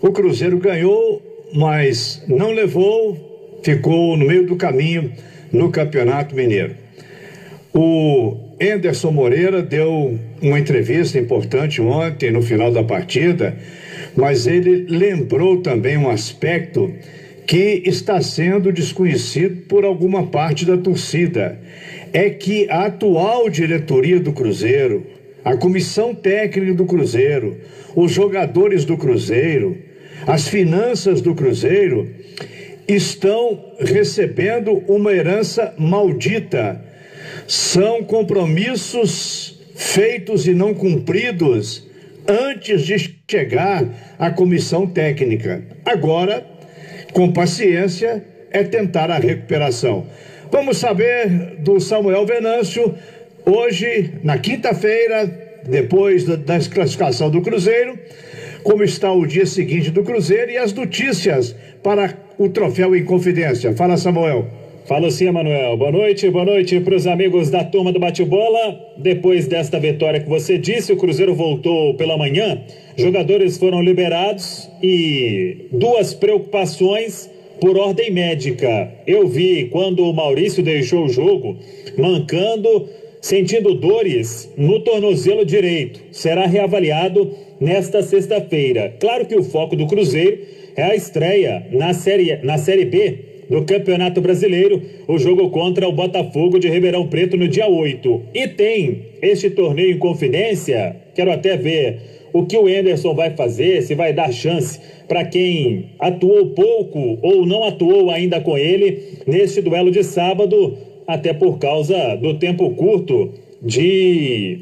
O Cruzeiro ganhou, mas não levou, ficou no meio do caminho no Campeonato Mineiro. O Anderson Moreira deu uma entrevista importante ontem, no final da partida, mas ele lembrou também um aspecto que está sendo desconhecido por alguma parte da torcida. É que a atual diretoria do Cruzeiro, a comissão técnica do Cruzeiro, os jogadores do Cruzeiro, as finanças do Cruzeiro estão recebendo uma herança maldita. São compromissos feitos e não cumpridos antes de chegar à comissão técnica. Agora, com paciência, é tentar a recuperação. Vamos saber do Samuel Venâncio, hoje, na quinta-feira, depois da desclassificação do Cruzeiro, como está o dia seguinte do Cruzeiro e as notícias para o Troféu em Confidência. Fala, Samuel. Fala sim, Emanuel. Boa noite para os amigos da turma do Bate-Bola. Depois desta vitória que você disse, o Cruzeiro voltou pela manhã, jogadores foram liberados e duas preocupações por ordem médica. Eu vi quando o Maurício deixou o jogo, mancando, sentindo dores no tornozelo direito. Será reavaliado nesta sexta-feira. Claro que o foco do Cruzeiro é a estreia na Série B do Campeonato Brasileiro, o jogo contra o Botafogo de Ribeirão Preto no dia 8. E tem este torneio em confidência, quero até ver o que o Anderson vai fazer, se vai dar chance para quem atuou pouco ou não atuou ainda com ele neste duelo de sábado, até por causa do tempo curto de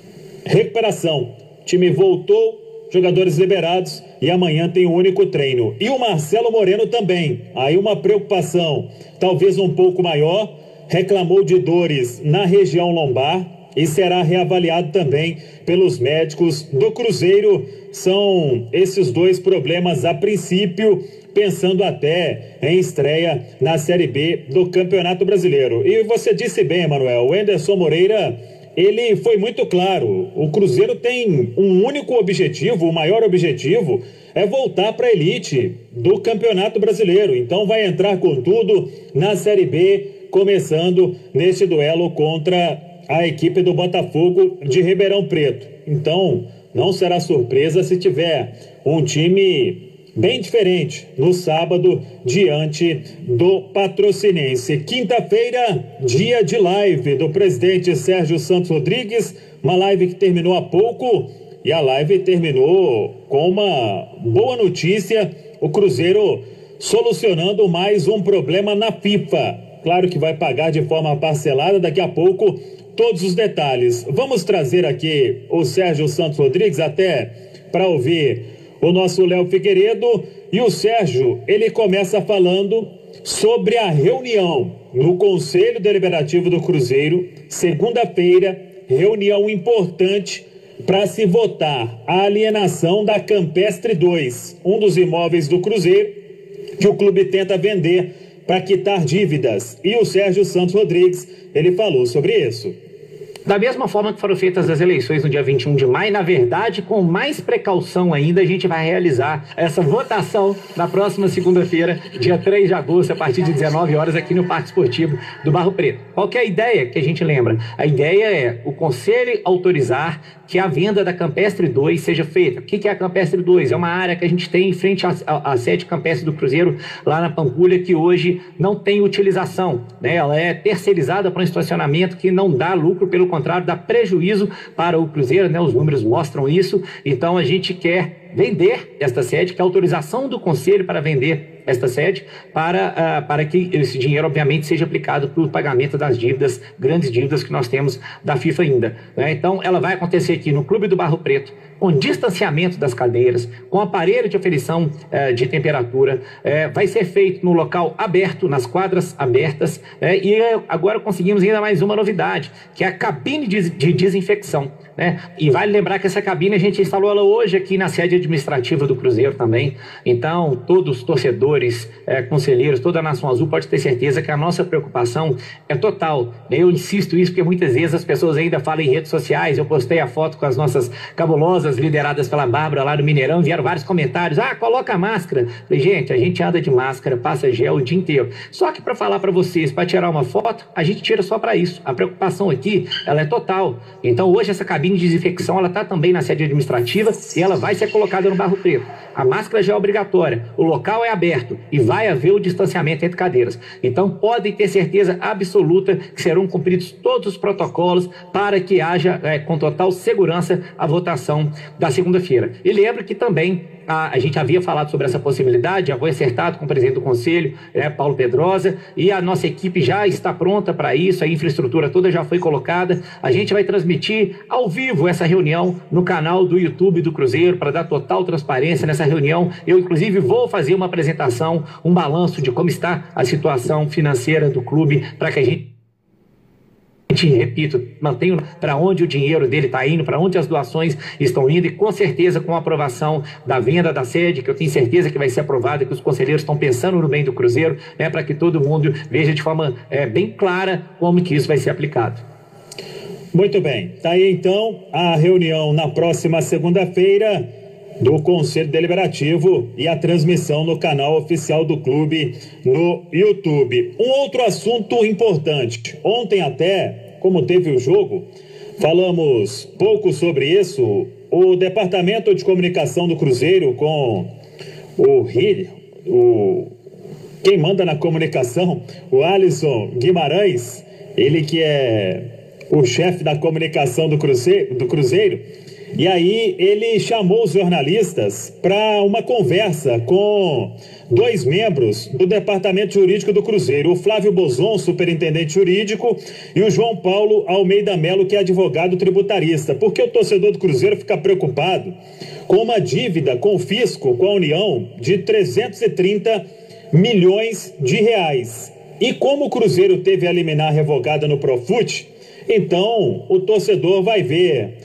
recuperação. O time voltou, jogadores liberados e amanhã tem um único treino. E o Marcelo Moreno também. Aí uma preocupação talvez um pouco maior, reclamou de dores na região lombar e será reavaliado também pelos médicos do Cruzeiro. São esses dois problemas a princípio, pensando até em estreia na Série B do Campeonato Brasileiro. E você disse bem, Emanuel, o Anderson Moreira, ele foi muito claro. O Cruzeiro tem um único objetivo, o maior objetivo é voltar para a elite do Campeonato Brasileiro. Então vai entrar com tudo na Série B, começando neste duelo contra a equipe do Botafogo de Ribeirão Preto. Então não será surpresa se tiver um time bem diferente no sábado diante do Patrocinense. Quinta-feira, dia de live do presidente Sérgio Santos Rodrigues, uma live que terminou há pouco e a live terminou com uma boa notícia, o Cruzeiro solucionando mais um problema na FIFA. Claro que vai pagar de forma parcelada daqui a pouco todos os detalhes. Vamos trazer aqui o Sérgio Santos Rodrigues até para ouvir o nosso Léo Figueiredo. E o Sérgio, ele começa falando sobre a reunião no Conselho Deliberativo do Cruzeiro, segunda-feira, reunião importante para se votar a alienação da Campestre 2, um dos imóveis do Cruzeiro que o clube tenta vender para quitar dívidas. E o Sérgio Santos Rodrigues, ele falou sobre isso. Da mesma forma que foram feitas as eleições no dia 21 de maio, na verdade, com mais precaução ainda, a gente vai realizar essa votação na próxima segunda-feira, dia 3 de agosto, a partir de 19 horas, aqui no Parque Esportivo do Barro Preto. Qual que é a ideia que a gente lembra? A ideia é o Conselho autorizar que a venda da Campestre 2 seja feita. O que é a Campestre 2? É uma área que a gente tem em frente à sede campestre do Cruzeiro, lá na Pampulha, que hoje não tem utilização, né? Ela é terceirizada para um estacionamento que não dá lucro, pelo contrário, dá prejuízo para o Cruzeiro, né? Os números mostram isso. Então a gente quer vender esta sede, que é a autorização do Conselho para vender esta sede, para que esse dinheiro, obviamente, seja aplicado para o pagamento das dívidas, grandes dívidas que nós temos da FIFA ainda, né? Então, ela vai acontecer aqui no Clube do Barro Preto, com distanciamento das cadeiras, com aparelho de aferição de temperatura, vai ser feito no local aberto, nas quadras abertas, e agora conseguimos ainda mais uma novidade, que é a cabine de desinfecção, né? E vale lembrar que essa cabine a gente instalou ela hoje aqui na sede administrativa do Cruzeiro também. Então, todos os torcedores, conselheiros, toda a Nação Azul pode ter certeza que a nossa preocupação é total. Eu insisto isso porque muitas vezes as pessoas ainda falam em redes sociais. Eu postei a foto com as nossas cabulosas meninas lideradas pela Bárbara lá no Mineirão, vieram vários comentários, coloca a máscara. Falei, gente, a gente anda de máscara, passa gel o dia inteiro. Só que para falar para vocês, para tirar uma foto, a gente tira só para isso. A preocupação aqui, ela é total. Então hoje essa cabine de desinfecção, ela está também na sede administrativa e ela vai ser colocada no Barro Preto. A máscara já é obrigatória, o local é aberto e vai haver o distanciamento entre cadeiras. Então podem ter certeza absoluta que serão cumpridos todos os protocolos para que haja com total segurança a votação da segunda-feira. E lembro que também a gente havia falado sobre essa possibilidade, já foi acertado com o presidente do Conselho, Paulo Pedrosa, e a nossa equipe já está pronta para isso, a infraestrutura toda já foi colocada. A gente vai transmitir ao vivo essa reunião no canal do YouTube do Cruzeiro para dar total transparência nessa reunião. Eu, inclusive, vou fazer uma apresentação, um balanço de como está a situação financeira do clube, para que a gente, repito, mantenha para onde o dinheiro dele está indo, para onde as doações estão indo, e com certeza com a aprovação da venda da sede, que eu tenho certeza que vai ser aprovada, que os conselheiros estão pensando no bem do Cruzeiro, para que todo mundo veja de forma bem clara como que isso vai ser aplicado. Muito bem, está aí então a reunião na próxima segunda-feira do Conselho Deliberativo e a transmissão no canal oficial do clube no YouTube. Um outro assunto importante, ontem até, como teve o jogo, falamos pouco sobre isso. O Departamento de Comunicação do Cruzeiro com quem manda na comunicação, o Alisson Guimarães, ele que é o chefe da comunicação do Cruzeiro, e aí ele chamou os jornalistas para uma conversa com dois membros do Departamento Jurídico do Cruzeiro, o Flávio Bozon, superintendente jurídico, e o João Paulo Almeida Melo, que é advogado tributarista, porque o torcedor do Cruzeiro fica preocupado com uma dívida com o fisco, com a União, de 330 milhões de reais. E como o Cruzeiro teve a liminar revogada no Profut, então o torcedor vai ver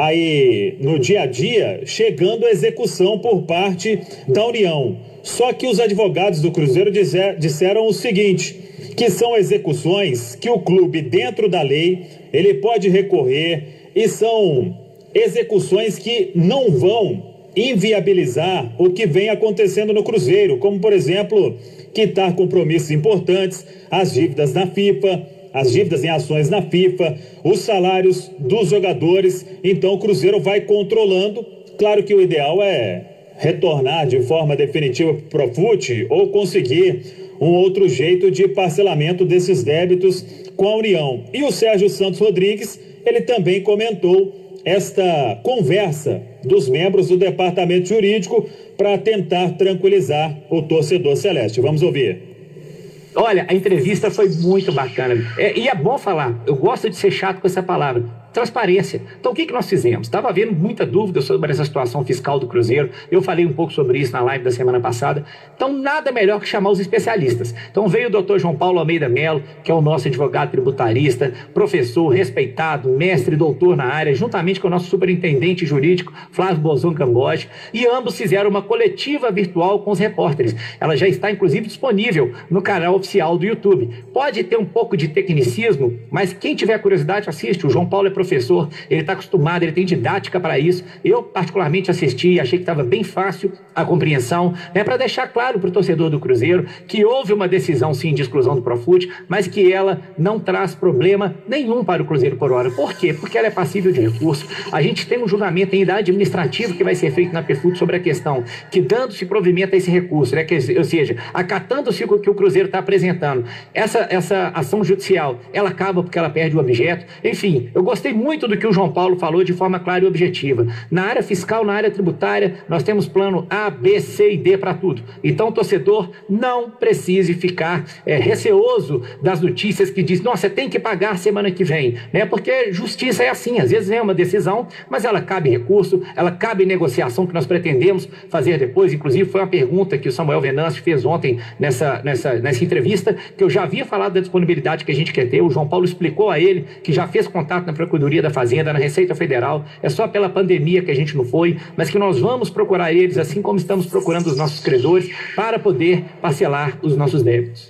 aí no dia a dia chegando a execução por parte da União. Só que os advogados do Cruzeiro disseram o seguinte, que são execuções que o clube, dentro da lei, ele pode recorrer, e são execuções que não vão inviabilizar o que vem acontecendo no Cruzeiro, como, por exemplo, quitar compromissos importantes, as dívidas na FIFA, as dívidas em ações na FIFA, os salários dos jogadores. Então o Cruzeiro vai controlando. Claro que o ideal é retornar de forma definitiva para o Profut ou conseguir um outro jeito de parcelamento desses débitos com a União. E o Sérgio Santos Rodrigues, ele também comentou esta conversa dos membros do Departamento Jurídico para tentar tranquilizar o torcedor celeste. Vamos ouvir. Olha, a entrevista foi muito bacana. E é bom falar, eu gosto de ser chato com essa palavra. Transparência. Então o que nós fizemos? Estava havendo muita dúvida sobre essa situação fiscal do Cruzeiro, eu falei um pouco sobre isso na live da semana passada. Então nada melhor que chamar os especialistas. Então veio o doutor João Paulo Almeida Melo, que é o nosso advogado tributarista, professor respeitado, mestre e doutor na área, juntamente com o nosso superintendente jurídico, Flávio Bozon Camboge, e ambos fizeram uma coletiva virtual com os repórteres. Ela já está inclusive disponível no canal oficial do YouTube. Pode ter um pouco de tecnicismo, mas quem tiver curiosidade assiste. O João Paulo é professor, ele está acostumado, ele tem didática para isso. Eu particularmente assisti e achei que estava bem fácil a compreensão, para deixar claro para o torcedor do Cruzeiro que houve uma decisão sim de exclusão do Profut, mas que ela não traz problema nenhum para o Cruzeiro por hora. Por quê? Porque ela é passível de recurso. A gente tem um julgamento ainda administrativo que vai ser feito na PFUT sobre a questão que, dando-se provimento a esse recurso, ou seja, acatando-se o que o Cruzeiro está apresentando, essa ação judicial, ela acaba porque ela perde o objeto. Enfim, eu gostei muito do que o João Paulo falou de forma clara e objetiva. Na área fiscal, na área tributária, nós temos plano A, B, C e D para tudo. Então o torcedor não precise ficar receoso das notícias que diz, nossa, tem que pagar semana que vem, porque justiça é assim, às vezes é uma decisão, mas ela cabe recurso, ela cabe negociação que nós pretendemos fazer depois. Inclusive foi uma pergunta que o Samuel Venâncio fez ontem nessa entrevista, que eu já havia falado da disponibilidade que a gente quer ter. O João Paulo explicou a ele que já fez contato na Procuradoria da Fazenda, na Receita Federal, é só pela pandemia que a gente não foi, mas que nós vamos procurar eles, assim como estamos procurando os nossos credores, para poder parcelar os nossos débitos.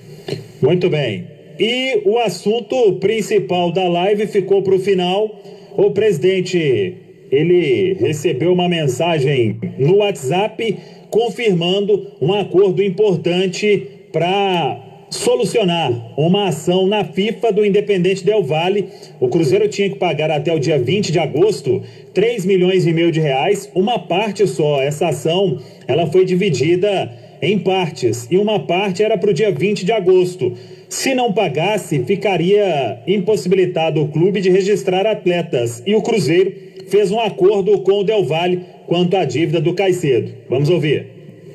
Muito bem. E o assunto principal da live ficou para o final. O presidente ele recebeu uma mensagem no WhatsApp confirmando um acordo importante para solucionar uma ação na FIFA do Independente Del Valle. O Cruzeiro tinha que pagar até o dia 20 de agosto 3,5 milhões de reais, uma parte só. Essa ação ela foi dividida em partes e uma parte era para o dia 20 de agosto. Se não pagasse, ficaria impossibilitado o clube de registrar atletas, e o Cruzeiro fez um acordo com o Del Valle quanto à dívida do Caicedo. Vamos ouvir.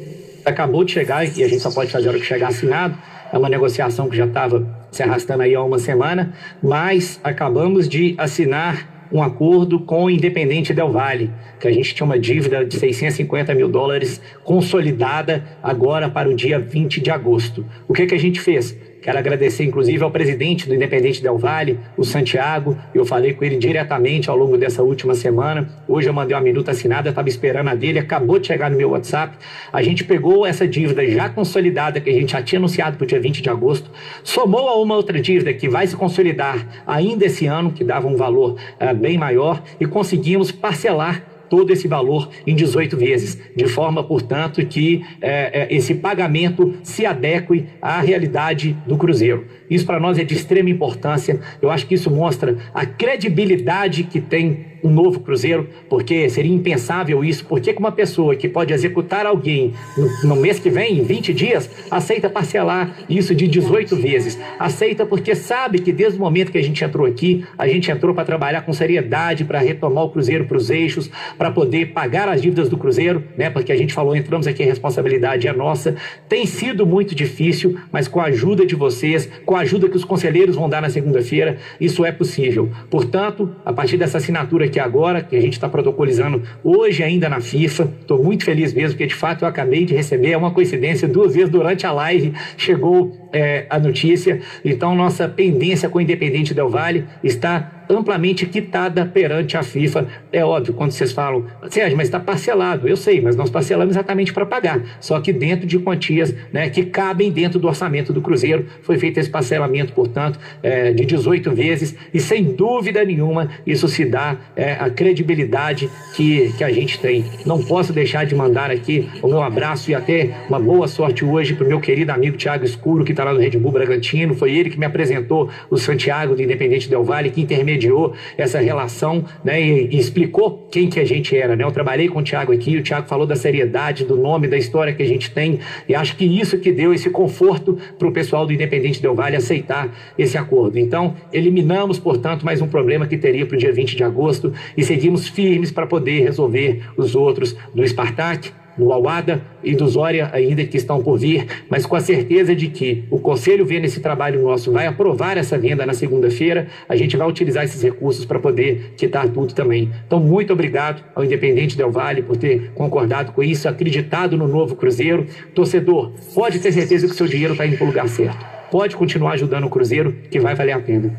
Acabou de chegar e a gente só pode fazer a hora que chegar assinado. É uma negociação que já estava se arrastando aí há uma semana, mas acabamos de assinar um acordo com o Independente Del Valle, que a gente tinha uma dívida de 650 mil dólares consolidada agora para o dia 20 de agosto. O que a gente fez? Quero agradecer, inclusive, ao presidente do Independente Del Valle, o Santiago. Eu falei com ele diretamente ao longo dessa última semana. Hoje eu mandei uma minuta assinada, estava esperando a dele, acabou de chegar no meu WhatsApp. A gente pegou essa dívida já consolidada, que a gente já tinha anunciado para o dia 20 de agosto, somou a uma outra dívida que vai se consolidar ainda esse ano, que dava um valor bem maior, e conseguimos parcelar todo esse valor em 18 vezes, de forma, portanto, que esse pagamento se adeque à realidade do Cruzeiro. Isso para nós é de extrema importância. Eu acho que isso mostra a credibilidade que tem um novo Cruzeiro, porque seria impensável isso. Por que uma pessoa que pode executar alguém no mês que vem, em 20 dias, aceita parcelar isso de 18 vezes? Aceita porque sabe que desde o momento que a gente entrou aqui, a gente entrou para trabalhar com seriedade, para retomar o Cruzeiro para os eixos, para poder pagar as dívidas do Cruzeiro, né? Porque a gente falou, entramos aqui, a responsabilidade é nossa. Tem sido muito difícil, mas com a ajuda de vocês, com a ajuda que os conselheiros vão dar na segunda-feira, isso é possível. Portanto, a partir dessa assinatura aqui agora, que a gente está protocolizando hoje ainda na FIFA, estou muito feliz mesmo, porque de fato eu acabei de receber, é uma coincidência, 2 vezes durante a live chegou a notícia. Então nossa pendência com o Independente Del Valle está amplamente quitada perante a FIFA. É óbvio, quando vocês falam, Sérgio, mas está parcelado. Eu sei, mas nós parcelamos exatamente para pagar, só que dentro de quantias, né, que cabem dentro do orçamento do Cruzeiro. Foi feito esse parcelamento, portanto, de 18 vezes, e sem dúvida nenhuma isso se dá a credibilidade que a gente tem. Não posso deixar de mandar aqui o meu abraço e até uma boa sorte hoje para o meu querido amigo Thiago Escuro, que está lá no Red Bull Bragantino. Foi ele que me apresentou o Santiago do Independente Del Valle, que intermediou essa relação, né, e explicou quem que a gente era, né? Eu trabalhei com o Thiago aqui, o Thiago falou da seriedade, do nome, da história que a gente tem, e acho que isso que deu esse conforto para o pessoal do Independente Del Valle aceitar esse acordo. Então, eliminamos, portanto, mais um problema que teria para o dia 20 de agosto e seguimos firmes para poder resolver os outros do Spartak, do Awada e do Zória ainda que estão por vir, mas com a certeza de que o Conselho, vendo esse trabalho nosso, vai aprovar essa venda na segunda-feira. A gente vai utilizar esses recursos para poder quitar tudo também. Então, muito obrigado ao Independente Del Valle por ter concordado com isso, acreditado no novo Cruzeiro. Torcedor, pode ter certeza que o seu dinheiro está indo para o lugar certo. Pode continuar ajudando o Cruzeiro, que vai valer a pena.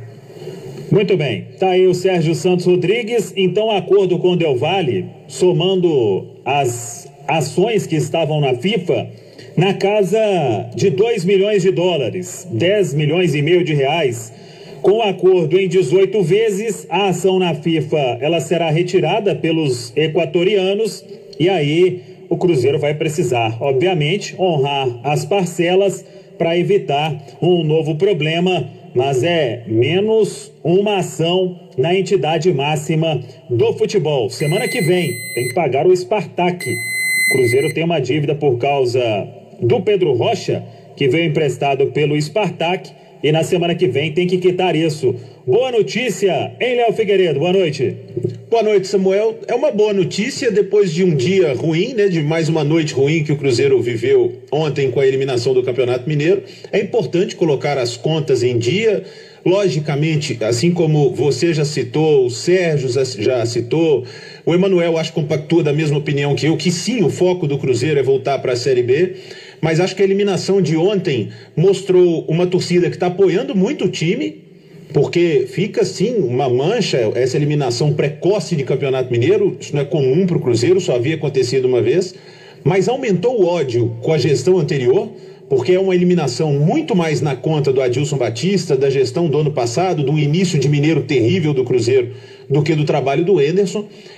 Muito bem, tá aí o Sérgio Santos Rodrigues. Então, acordo com o Del Valle, somando as ações que estavam na FIFA, na casa de 2 milhões de dólares, 10 milhões e meio de reais. Com o acordo em 18 vezes, a ação na FIFA ela será retirada pelos equatorianos, e aí o Cruzeiro vai precisar, obviamente, honrar as parcelas para evitar um novo problema, mas é menos uma ação na entidade máxima do futebol. Semana que vem tem que pagar o Spartak. O Cruzeiro tem uma dívida por causa do Pedro Rocha, que veio emprestado pelo Spartak, e na semana que vem tem que quitar isso. Boa notícia, hein, Léo Figueiredo? Boa noite. Boa noite, Samuel. É uma boa notícia depois de um dia ruim, né, de mais uma noite ruim que o Cruzeiro viveu ontem com a eliminação do Campeonato Mineiro. É importante colocar as contas em dia. Logicamente, assim como você já citou, o Sérgio já citou, o Emanuel acho que compactua da mesma opinião que eu, que sim, o foco do Cruzeiro é voltar para a Série B, mas acho que a eliminação de ontem mostrou uma torcida que está apoiando muito o time, porque fica sim uma mancha essa eliminação precoce de Campeonato Mineiro. Isso não é comum para o Cruzeiro, só havia acontecido uma vez, mas aumentou o ódio com a gestão anterior, porque é uma eliminação muito mais na conta do Adilson Batista, da gestão do ano passado, do início de Mineiro terrível do Cruzeiro, do que do trabalho do Enderson.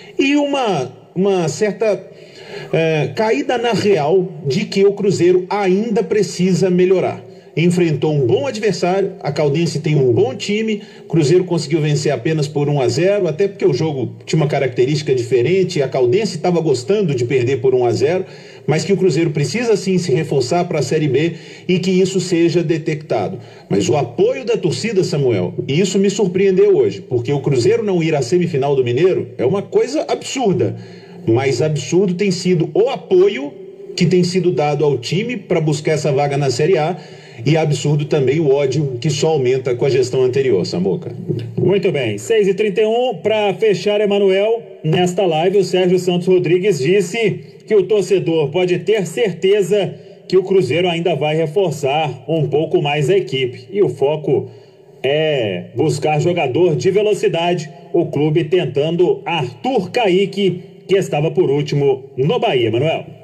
e uma certa caída na real de que o Cruzeiro ainda precisa melhorar. Enfrentou um bom adversário, a Caldense tem um bom time, o Cruzeiro conseguiu vencer apenas por 1-0, até porque o jogo tinha uma característica diferente, a Caldense estava gostando de perder por 1-0, mas que o Cruzeiro precisa sim se reforçar para a Série B e que isso seja detectado. Mas o apoio da torcida, Samuel, e isso me surpreendeu hoje, porque o Cruzeiro não ir à semifinal do Mineiro é uma coisa absurda, mas absurdo tem sido o apoio que tem sido dado ao time para buscar essa vaga na Série A, e absurdo também o ódio que só aumenta com a gestão anterior, Samuca. Muito bem, 6h31, para fechar, Emanuel, nesta live o Sérgio Santos Rodrigues disse que o torcedor pode ter certeza que o Cruzeiro ainda vai reforçar um pouco mais a equipe, e o foco é buscar jogador de velocidade, o clube tentando Arthur Caíque, que estava por último no Bahia, Emanuel.